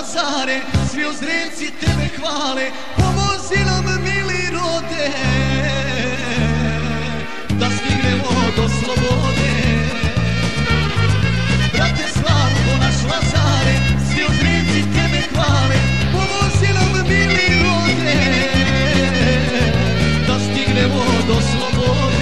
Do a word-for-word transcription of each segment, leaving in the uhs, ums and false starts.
Lazare, svi Ozrenci tebe hvale, pomozi nam mili rode, da stignemo do slobode. Brate Slavko naš Lazare, svi Ozrenci tebe hvale, pomozi nam mili rode, da stignemo do slobode.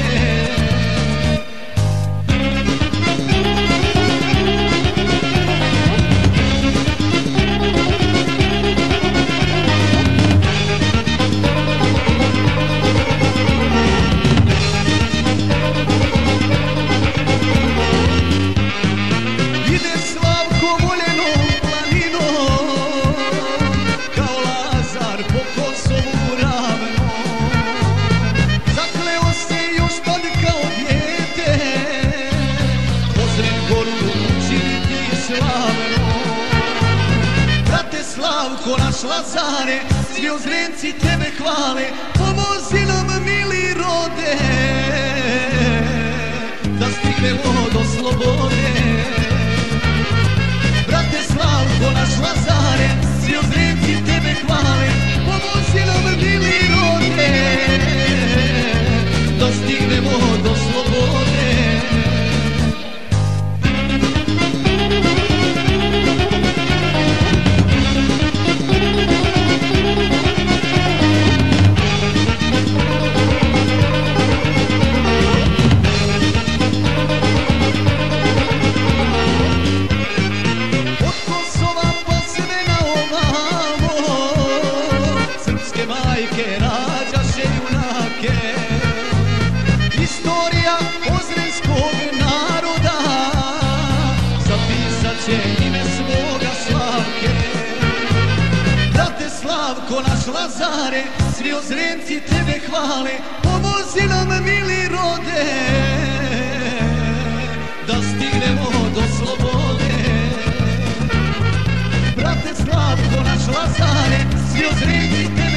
Slavko naš Lazare, svi Ozrenci tebe hvale, pomozi nam mili rode, da stignemo do slobode. Brate Slavko naš Lazare, svi Ozrenci tebe hvale, pomozi nam mili rode, da stignemo do slobode. Istorija ozrenskog naroda zapisat će ime svoga Slavke. Brate Slavko naš Lazare, svi Ozrenci tebe hvale, pomozi nam mili rode, da stignemo do slobode. Brate Slavko naš Lazare, svi Ozrenci tebe